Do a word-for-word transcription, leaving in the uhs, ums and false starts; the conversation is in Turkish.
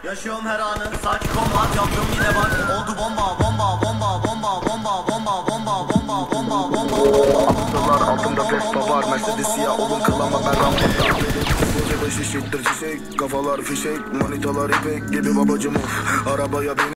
Yaşıyorum her anı, saç kombat yaptım yine bak. Oldu bomba bomba bomba bomba bomba bomba bomba bomba bomba bomba bomba. Atlılar altında Vespa var, Mercedes siyah olun kılama ben rampında. Gece başı şiştir çiçek, kafalar fişek, manitalar ipek gibi babacım of. Arabaya bin